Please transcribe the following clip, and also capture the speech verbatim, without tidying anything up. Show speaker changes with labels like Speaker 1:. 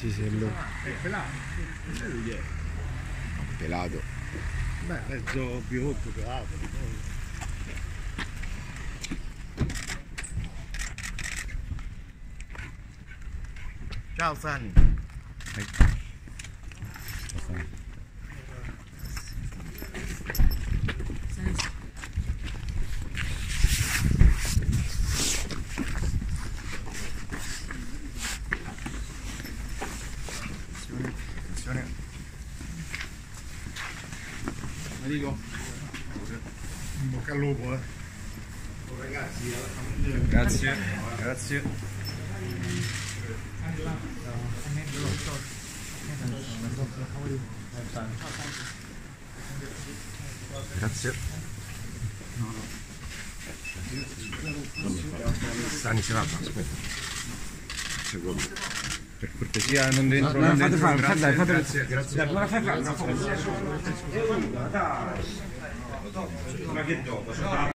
Speaker 1: Cisello.
Speaker 2: È pelato.
Speaker 1: Pelato.
Speaker 2: Beh, mezzo biondo pelato. Ciao Sani. Attenzione.
Speaker 3: Enrico.
Speaker 2: In bocca al lupo, eh.
Speaker 3: Ragazzi,
Speaker 2: Grazie, grazie. Grazie. Sani ce l'ha, aspetta. Un secondo. Per cortesia non dentro,
Speaker 3: no,
Speaker 2: non
Speaker 3: fate
Speaker 2: dentro.
Speaker 3: fare,
Speaker 2: Grazie,
Speaker 3: fate, fate,
Speaker 2: grazie, grazie.
Speaker 3: Dai, buona fai fare una foto. Ma che dopo?